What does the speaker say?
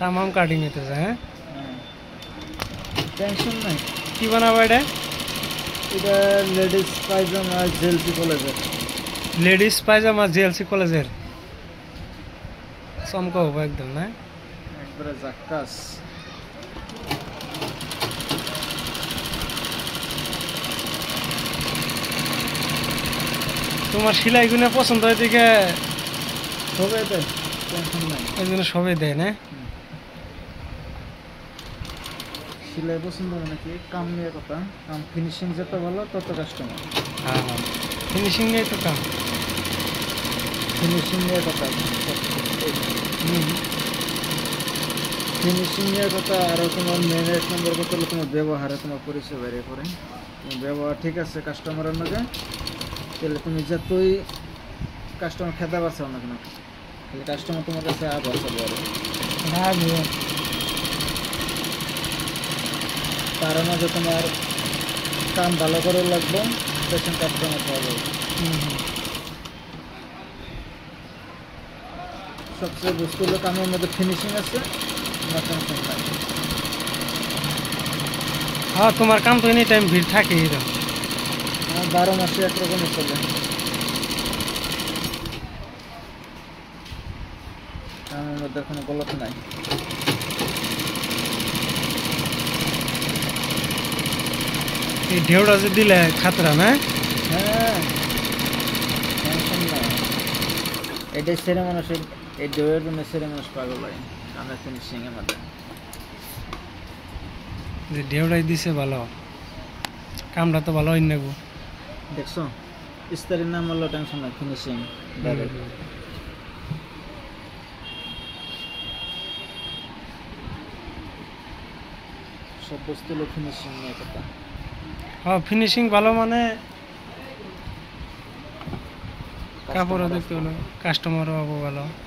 তামাম কাটিং হইতেছে। হ্যাঁ, টেনশন নাই। কি বানাবো এটা? এটা লেডিস পায়জামা জেলসি কলেজের। লেডিস পায়জামা জিএলসি কলেজের চমকা হবো একদম না? একবারে জাক্কাস। তোমার সেলাই গুলো পছন্দ হয় দিকে সবাই দেয়, টেনশন নাই। এই জন্য সবাই দেয় না? সেলাই পছন্দ মানে কি, কাম নিয়ে কথা, কাম ফিনিশিং যত ভালো তত কাস্টমার। হ্যাঁ হ্যাঁ, ফিনিশিং নিয়ে তো কাম। ফিনিশিং নিয়ে কথা, ফিনিশিং নিয়ে কথা। আরও তোমার মেন এক নম্বর কথা হলো তোমার ব্যবহারে তোমার পরিচয় বাইরে করে। তোমার ব্যবহার ঠিক আছে কাস্টমারের মধ্যে, তাহলে তুমি যতই কাস্টমার খেতে পারছো না কেন, তাহলে কাস্টমার তোমার কাছে আবার চলে যাবে। তার মাঝে তোমার কাম ভালো করে লাগবে, পেশেন্ট কাস্টমার পাওয়া যাবে। সবচেয়ে বুঝতে হলো কামের মধ্যে ফিনিশিং আছে, তোমার টেনশন নাই। হ্যাঁ, তোমার কাম তো এনি টাইম ভিড় থাকে এরকম। আমার 12 মাসে একরকমই চলে, কামের মধ্যে কোনো গলত নাই। এই ঢেউটা যে দিলে খাতরা না? হ্যাঁ, টেনশন নাই। এটাই সেরে মানুষের, এই ডোয়ের জন্য সেরে মানুষ পাগল হয় কামের ফিনিশিংয়ের মধ্যে। যে ঢেউটাই দিছে ভালো, কামটা তো ভালো হয় না গো। দেখছো, ইস্তারির নাম হলো টেনশন নাই, ফিনিশিং। সব বস্তু হলো ফিনিশিং নিয়ে কথা। হ্যাঁ, ফিনিশিং ভালো মানে কাপড়ও দেখতে ভালো, কাস্টমারও ভালো।